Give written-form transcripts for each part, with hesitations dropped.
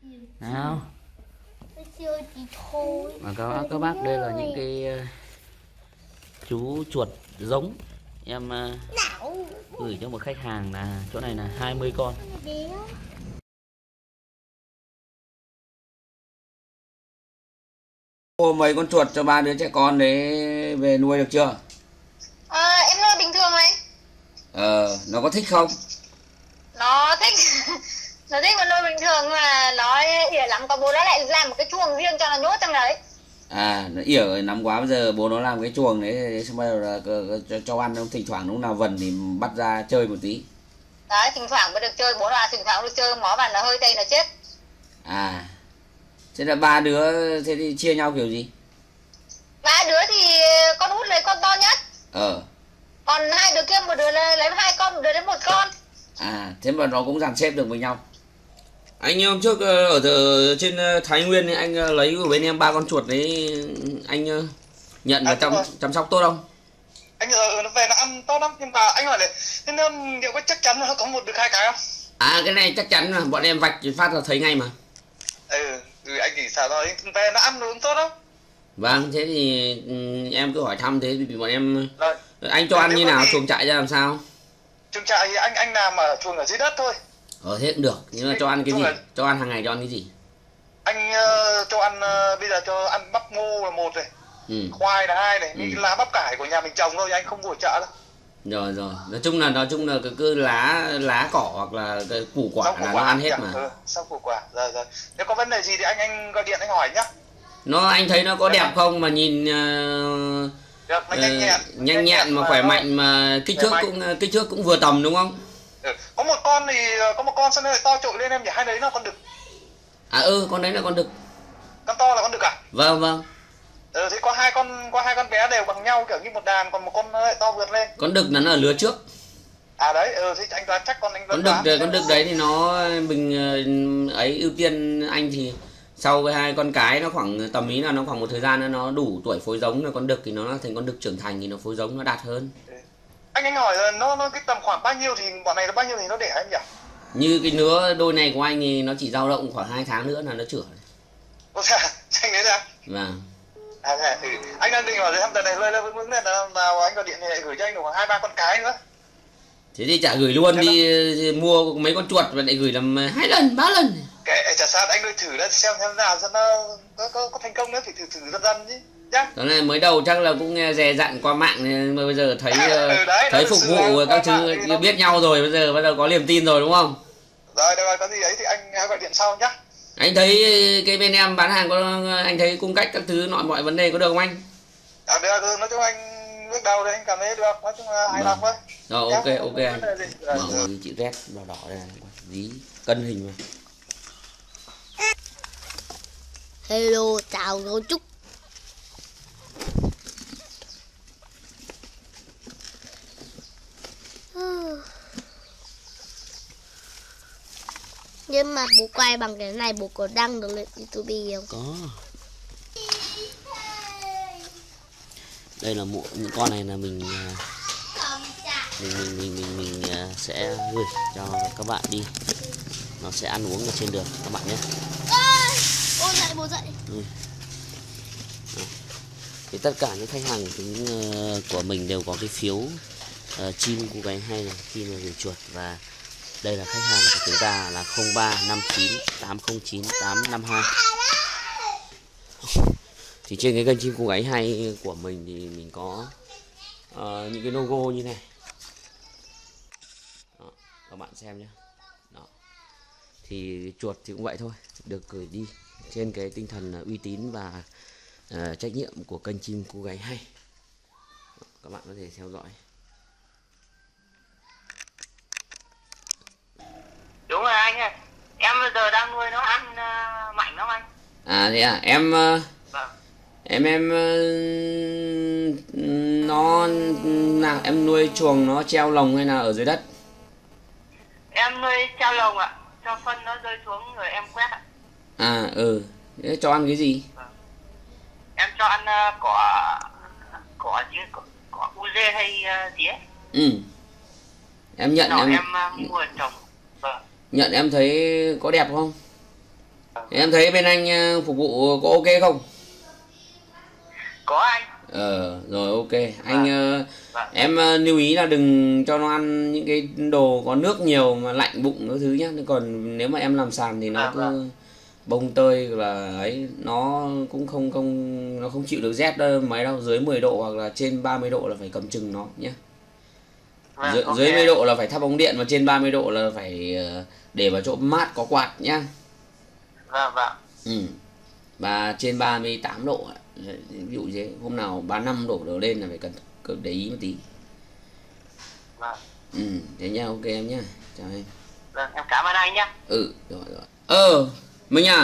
Nào. Mà các bác, đây là những cái chú chuột giống em gửi cho một khách hàng, là chỗ này là 20 con. Mua mấy con chuột cho ba đứa trẻ con đấy về nuôi được chưa? Em nuôi bình thường này. Nó có thích không? Nó thích. Nó thích mà nuôi bình thường, mà nó ỉa lắm, có bố nó lại làm một cái chuồng riêng cho nó nhốt trong đấy. Nó ỉa nắm quá, bây giờ bố nó làm cái chuồng đấy, xong bắt đầu là cho ăn, thỉnh thoảng lúc nào vần thì bắt ra chơi một tí. Đấy, thỉnh thoảng mới được chơi, bố là thỉnh thoảng được chơi, mó vào nó hơi tây nó chết. Thế là ba đứa thế thì chia nhau kiểu gì? Ba đứa thì con út lấy con to nhất. Còn hai đứa kia, một đứa lấy 2 con, một đứa lấy 1 con. Thế mà nó cũng dàn xếp được với nhau. Anh hôm trước ở trên Thái Nguyên thì anh lấy của bên em 3 con chuột đấy, anh nhận và chăm sóc tốt không? Anh nó về nó ăn tốt lắm, nhưng mà anh hỏi này, thế nên liệu có chắc chắn nó có một được 2 cái không? Cái này chắc chắn mà, bọn em vạch phát là thấy ngay mà. Anh chỉ sợ rồi, về nó ăn nó cũng tốt lắm. Vâng, thế thì em cứ hỏi thăm thế thì bọn em rồi. Anh cho ăn như nào, chuồng trại ra làm sao? Chuồng trại thì anh làm ở chuồng ở dưới đất thôi. Thế cũng được, nhưng mà cho ăn cái gì? Cho ăn hàng ngày cho ăn cái gì? Anh cho ăn, bây giờ cho ăn bắp ngô là 1 này, khoai là 2 này, những lá bắp cải của nhà mình trồng thôi, anh không hỗ trợ đâu. Rồi, nói chung là cứ lá cỏ hoặc là cái củ quả là nó ăn hết mà. Xong củ quả, rồi. Nếu có vấn đề gì thì anh gọi điện anh hỏi nhá. Anh thấy nó có đẹp không mà nhìn nhanh nhẹn mà khỏe mạnh, mà kích thước cũng vừa tầm đúng không? Có một con sao nó lại to trội lên em nhỉ, hai đấy nó con đực. Con đấy là con đực. Con to là con đực à? Vâng. Thế có hai con bé đều bằng nhau kiểu như một đàn, còn một con lại to vượt lên. Con đực nó ở lứa trước. Đấy, thế anh đoán chắc con đực đấy thì nó mình ấy ưu tiên anh thì sau cái 2 con cái nó khoảng tầm ý là nó khoảng một thời gian nữa nó đủ tuổi phối giống, là con đực thì nó thành con đực trưởng thành thì nó phối giống nó đạt hơn. Anh hỏi là nó cái tầm khoảng bao nhiêu thì bọn này nó bao nhiêu thì nó đẻ em nhỉ? Như cái nứa đôi này của anh thì nó chỉ dao động khoảng 2 tháng nữa là nó chửa. Anh đấy ra. Vâng. Anh đang định hỏi thăm tờ này lên vững này nào anh gọi điện thì lại gửi cho anh được khoảng 2-3 con cái nữa. Thế thì chả gửi luôn đi, mua mấy con chuột và lại gửi làm 2 lần 3 lần. Chả sao, anh nuôi thử xem nào, xem nó có thành công nữa thì thử dần chứ nhá. Đó này mới đầu chắc là cũng nghe dè dặn qua mạng, nhưng mà bây giờ thấy thấy phục vụ các thứ biết nhau rồi, bây giờ bắt đầu có niềm tin rồi đúng không? Rồi, có gì ấy thì anh gọi điện sau nhá. Anh thấy cái bên em bán hàng anh thấy cung cách các thứ mọi vấn đề có được không anh? Được, nói chung anh bước đầu thì anh cảm thấy được, nói chung là hài lòng thôi. Rồi, ok anh. Mở chữ Z đỏ đây này, dí cân hình mà. Hello, chào gấu trúc. Nhưng mà bố quay bằng cái này, bố có đăng được lên YouTube không? Có. Đây là những con này là mình sẽ gửi cho các bạn đi, nó sẽ ăn uống ở trên đường các bạn nhé. Ôi dậy, bố dậy. Thì tất cả những khách hàng của mình đều có cái phiếu chim cu gáy hay này khi mà gửi chuột, và đây là khách hàng của chúng ta là 0359 809 852. Thì trên cái kênh chim cu gáy hay của mình thì mình có những cái logo như này. Đó, các bạn xem nhé. Đó. Thì chuột thì cũng vậy thôi, được gửi đi trên cái tinh thần uy tín và trách nhiệm của kênh chim cu gáy hay. Đó, các bạn có thể theo dõi. Đúng rồi anh ơi, em bây giờ đang nuôi nó ăn mạnh lắm anh. Thế à, em nó nào em nuôi chuồng nó treo lồng hay là ở dưới đất? Em nuôi treo lồng ạ, cho phân nó rơi xuống rồi em quét ạ. Thế cho ăn cái gì? Em cho ăn cỏ uze hay gì ấy. Em nhận em mua trồng. Nhận em thấy có đẹp không? Em thấy bên anh phục vụ có ok không? Có anh. Rồi ok. Anh em lưu ý là đừng cho nó ăn những cái đồ có nước nhiều mà lạnh bụng các thứ nhá. Còn nếu mà em làm sàn thì nó cứ bông tơi là ấy, nó cũng không chịu được rét đâu, mấy đâu, dưới 10 độ hoặc là trên 30 độ là phải cầm chừng nó nhé. Dưới 10 độ là phải thắp ống điện, và trên 30 độ là phải để vào chỗ mát có quạt nhá. Vâng. Và trên 38 độ, ví dụ thế, hôm nào 35 độ đổ lên là phải cần để ý một tí. Vâng. Thế nha, ok em nhá. Chào em. Vâng, em cảm ơn anh nhá. Rồi. Minh à.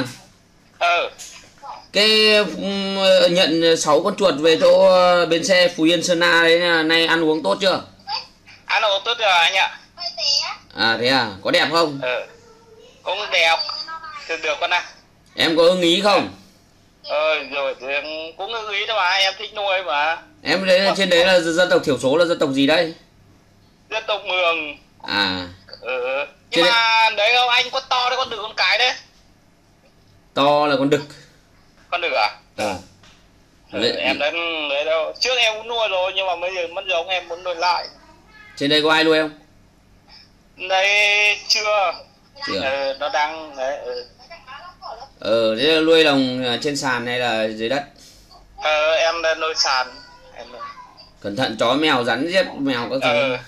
Cái nhận 6 con chuột về chỗ bến xe Phú Yên Sơn La đấy, nay ăn uống tốt chưa? Ăn uống tốt rồi anh ạ. Thế à, có đẹp không? Cũng đẹp. Được con ạ. Em có ưng ý không? Rồi cũng ưng ý thôi mà, em thích nuôi mà. Em đấy, trên đấy là dân tộc thiểu số là dân tộc gì đấy? Dân tộc Mường. Nhưng mà đấy không, anh con to đấy, con đực con cái đấy. To là con đực. Con đực à? Em đấy đâu. Trước em cũng nuôi rồi nhưng mà bây giờ mất giống, em muốn nuôi lại. Trên đây có ai nuôi không? Đây chưa. Nó đang đấy. Thế là nuôi lồng trên sàn hay là dưới đất? Em đang nuôi sàn. Cẩn thận chó mèo rắn giết mèo các thứ.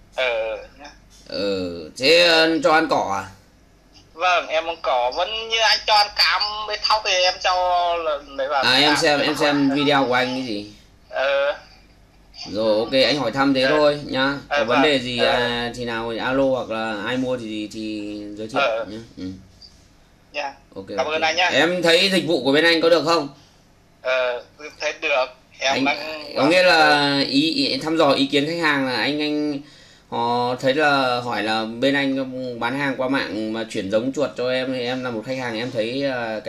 Thế cho ăn cỏ à? Vâng, em ăn cỏ vẫn như anh cho ăn cám với thóc thì em cho lấy vào. Em xem video của anh cái gì. Rồi ok, anh hỏi thăm thế thôi nhá. Có vấn đề gì thì nào alo, hoặc là ai mua thì giới thiệu nhá. Ok. Cảm ơn anh nhá. Em thấy dịch vụ của bên anh có được không? Thấy được. Em có nghĩa là ý thăm dò ý kiến khách hàng là anh họ thấy là hỏi là bên anh bán hàng qua mạng mà chuyển giống chuột cho em, thì em là một khách hàng, em thấy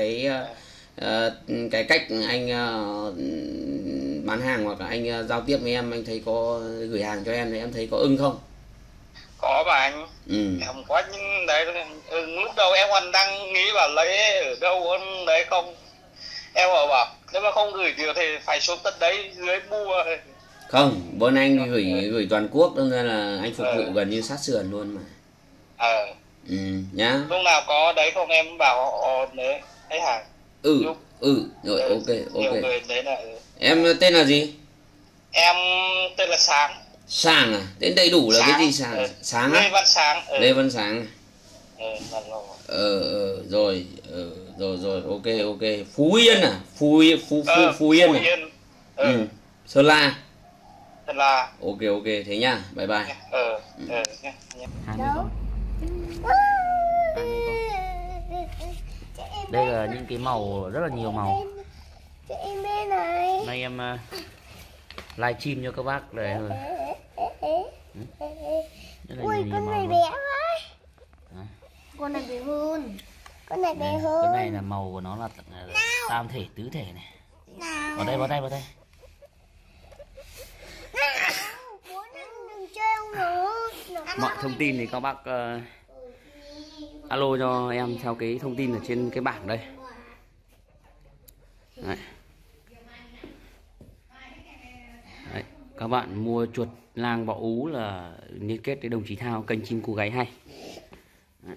cái cách anh bán hàng hoặc là anh giao tiếp với em, anh thấy có gửi hàng cho em thì em thấy có ưng không? Có mà anh. Em có những đấy, lúc đầu em còn đang nghĩ là lấy ở đâu đấy không, em bảo nếu mà không gửi thì phải xuống tận đấy dưới mua. Không, bên anh thì gửi toàn quốc, nên là anh phục vụ gần như sát sườn luôn mà. Nhá. Lúc nào có đấy không em bảo đấy lấy hàng. Rồi ok. Người đấy là Em tên là gì? Em tên là Sáng. Sáng à? Tên đầy đủ là cái gì Sáng? Sáng á? Lê Văn Sáng. Lê Văn Sáng. Rồi ok. Phú Yên à? Phú Yên à? Sơn La. Ok thế nhá, bye bye. Đây là những cái màu, rất là nhiều màu. Nay em live stream cho các bác này rồi. Ui, con này bé quá. Con này bé hơn. Con này bé hơn. Cái này là màu của nó là tam thể, tứ thể này. Vào đây. Mọi thông tin thì các bác alo cho em theo cái thông tin ở trên cái bảng đây. Đấy. Các bạn mua chuột lang bọ ú là liên kết với đồng chí Thao, kênh Chim Cu Gáy Hay. Đấy.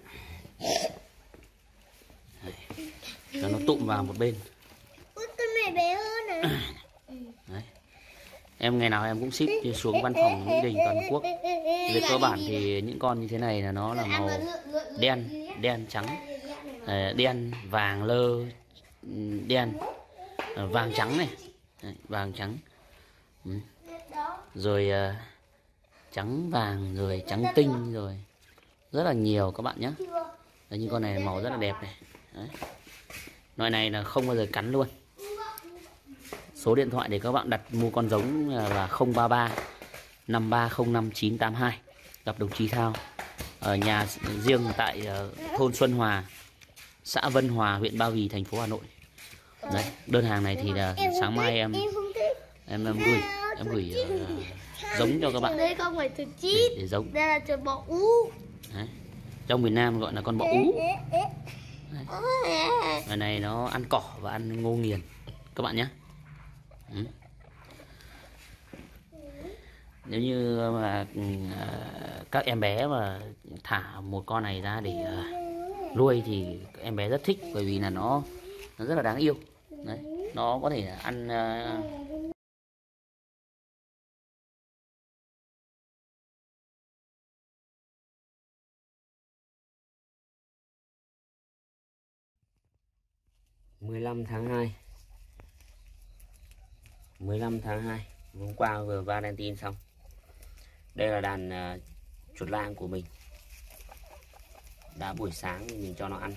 Cho nó tụm vào một bên. Con này bé hơn à? Đấy. Em ngày nào em cũng ship xuống văn phòng Mỹ Đình toàn quốc. Về cơ bản thì những con như thế này là nó là màu đen trắng, đen vàng lơ, đen vàng trắng này. Đấy, vàng trắng. Rồi trắng vàng, rồi trắng tinh, rồi rất là nhiều các bạn nhé. Đấy, những con này màu rất là đẹp này. Đấy. Loại này là không bao giờ cắn luôn. Số điện thoại để các bạn đặt mua con giống là 033 5305 982. Gặp đồng chí Thao ở nhà riêng tại thôn Xuân Hòa, xã Vân Hòa, huyện Ba Vì, thành phố Hà Nội. Đấy, đơn hàng này thì là sáng mai em gửi giống cho các bạn. Đây không phải chuột chít, để giống. đây là chuột bọ ú. Đấy. Trong miền Nam gọi là con bọ ú. Loài này nó ăn cỏ và ăn ngô nghiền các bạn nhé. Nếu như mà các em bé mà thả một con này ra để nuôi thì các em bé rất thích, bởi vì là nó rất là đáng yêu. Đấy, nó có thể ăn ...15 tháng 2 hôm qua vừa Valentine xong. Đây là đàn chuột lang của mình. Đã buổi sáng thì mình cho nó ăn.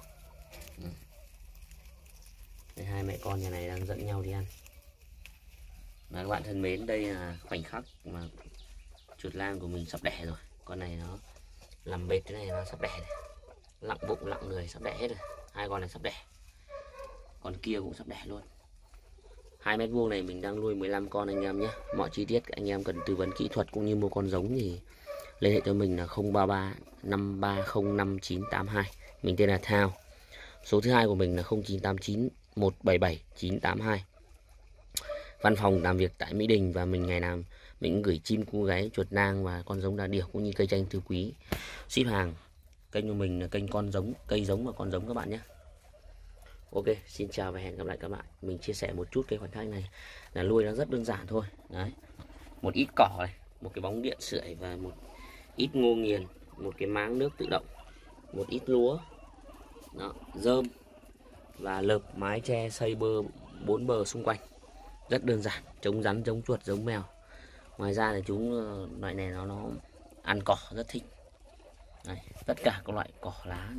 Đây, hai mẹ con nhà này đang dẫn nhau đi ăn. Và các bạn thân mến, đây là khoảnh khắc mà chuột lang của mình sắp đẻ rồi. Con này nó làm bệt thế này, nó sắp đẻ này. Lặng bụng lặng người sắp đẻ hết rồi. Hai con này sắp đẻ, con kia cũng sắp đẻ luôn. 2 mét vuông này mình đang nuôi 15 con anh em nhé. Mọi chi tiết anh em cần tư vấn kỹ thuật cũng như mua con giống thì liên hệ cho mình là 033 530 5982. Mình tên là Thao. Số thứ hai của mình là 0989 177 982. Văn phòng làm việc tại Mỹ Đình, và mình ngày nào mình cũng gửi chim cu gáy, chuột lang và con giống đà điểu cũng như cây chanh tứ quý ship hàng. Kênh của mình là kênh con giống, cây giống và con giống các bạn nhé. Ok, xin chào và hẹn gặp lại các bạn. Mình chia sẻ một chút cái khoảnh khắc này là nuôi nó rất đơn giản thôi. Đấy, một ít cỏ này, một cái bóng điện sưởi và một ít ngô nghiền, một cái máng nước tự động, một ít lúa, đó, rơm và lợp mái tre xây bơ 4 bờ xung quanh. Rất đơn giản, chống rắn, chống chuột, giống mèo. Ngoài ra thì loại này nó ăn cỏ rất thích. Đấy, tất cả các loại cỏ lá.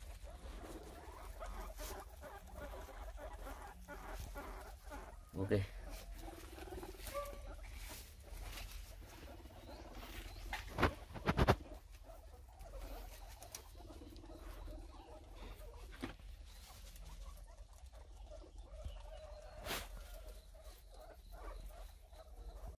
Ok.